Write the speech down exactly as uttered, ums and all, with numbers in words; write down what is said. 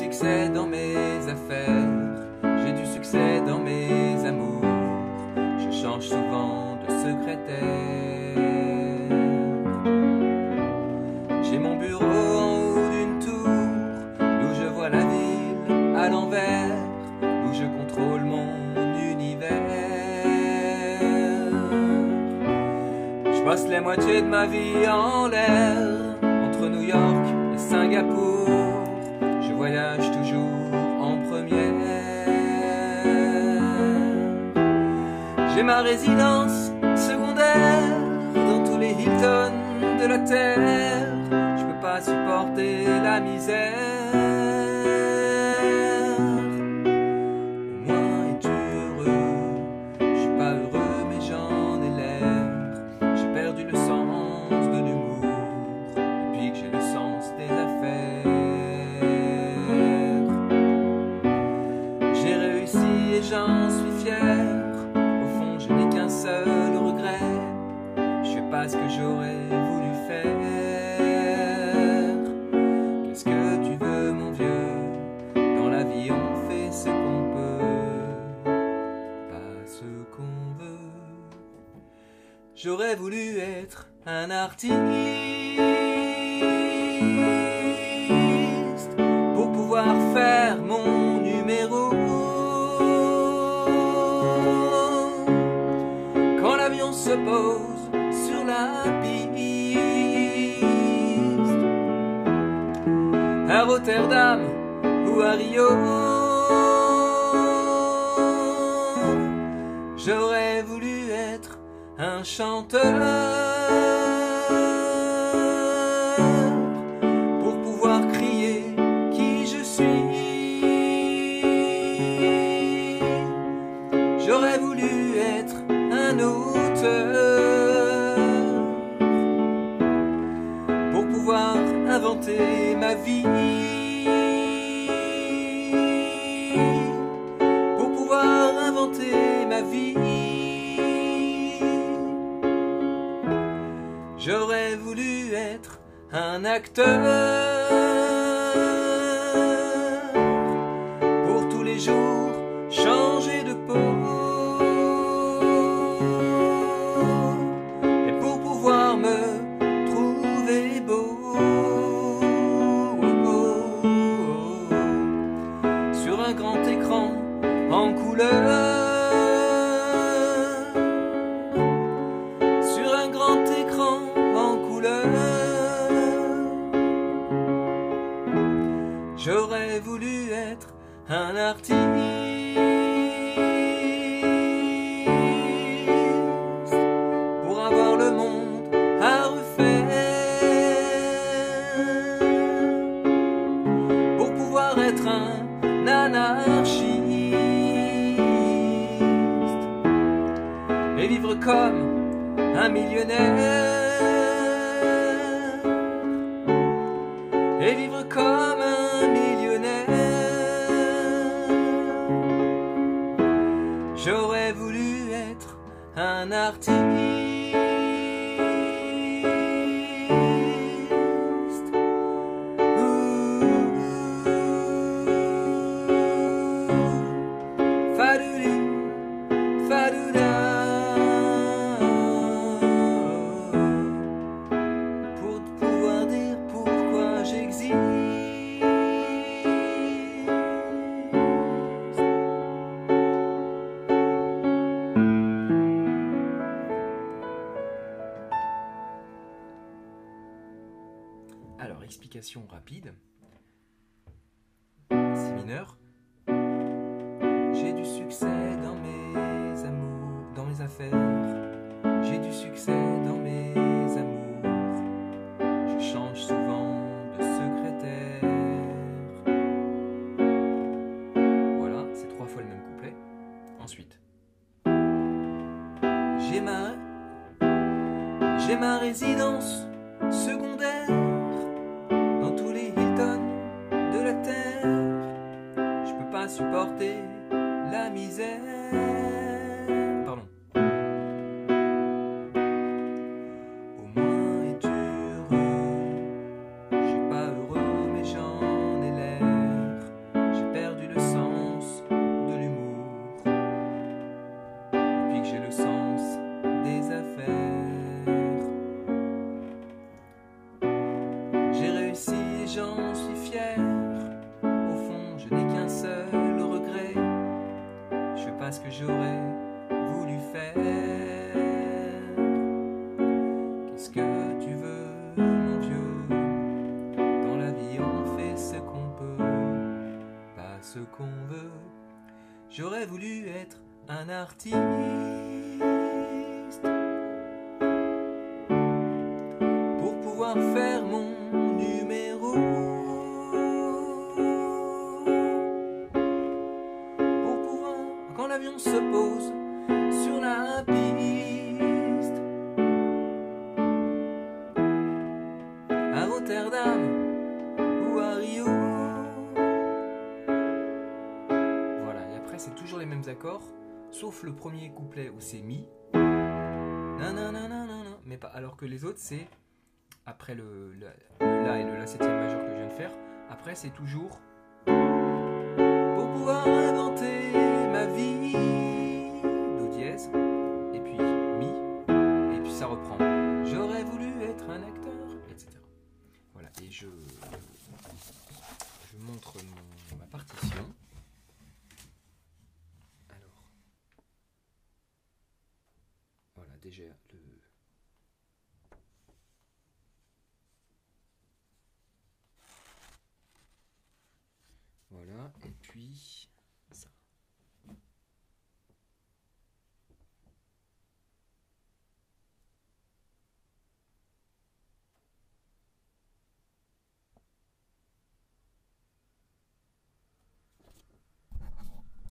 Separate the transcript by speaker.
Speaker 1: succès dans mes affaires, j'ai du succès dans mes amours. Je change souvent de secrétaire. J'ai mon bureau en haut d'une tour, d'où je vois la ville à l'envers, d'où je contrôle mon univers. Je passe la moitié de ma vie en l'air, entre New York et Singapour. Je voyage toujours en première. J'ai ma résidence secondaire dans tous les Hilton de la terre. Je peux pas supporter la misère. Au moins es-tu heureux? Je suis pas heureux mais j'en ai l'air. J'ai perdu le sens de l'humour depuis que j'ai le sens des affaires. J'ai réussi et j'en suis fier. Au fond je n'ai qu'un seul regret, je fais pas ce que j'aurais voulu faire. Qu'est-ce que tu veux mon vieux? Dans la vie on fait ce qu'on peut, pas ce qu'on veut. J'aurais voulu être un artiste pour pouvoir faire mon numéro. Quand l'avion se pose sur la piste, à Rotterdam ou à Rio, j'aurais voulu être un chanteur pour pouvoir crier qui je suis. J'aurais voulu être un auteur pour pouvoir inventer ma vie, pour pouvoir inventer ma vie. J'aurais voulu être un acteur pour tous les jours changer de peau et pour pouvoir me trouver beau sur un grand écran en couleur. Sur un grand écran en couleur, j'aurais voulu être un artiste pour avoir le monde à refaire, pour pouvoir être un anarchiste et vivre comme un millionnaire, et vivre comme un millionnaire. J'aurais voulu être un artiste Fadouli, fadouda, pour pouvoir dire pourquoi j'existe. Alors, explication rapide. Si mineur. J'ai du succès dans mes amours, dans mes affaires. J'ai du succès dans mes amours. Je change souvent de secrétaire. Voilà, c'est trois fois le même couplet. Ensuite, j'ai ma, j'ai ma résidence secondaire dans tous les Hilton de la terre. Je peux pas supporter la misère. Pardon. Au moins es-tu heureux? Je suis pas heureux mais j'en ai l'air. j'en suis fier. Au fond, je n'ai qu'un seul regret. Je fais pas ce que j'aurais voulu faire. Qu'est-ce que tu veux, mon vieux? Dans la vie, on fait ce qu'on peut, pas ce qu'on veut. J'aurais voulu être un artiste pour pouvoir faire mon numéro, pour pouvoir, quand l'avion se pose sur la piste, à Rotterdam ou à Rio. Voilà, et après c'est toujours les mêmes accords, sauf le premier couplet où c'est mi, nanana, mais pas, alors que les autres c'est après le, le, le La et le La septième majeur que je viens de faire, après c'est toujours pour pouvoir inventer ma vie, Do dièse, et puis Mi, et puis ça reprend. J'aurais voulu être un acteur, et cetera. Voilà, et je, je montre mon, ma partition. Alors, voilà, déjà le... Voilà, et puis ça.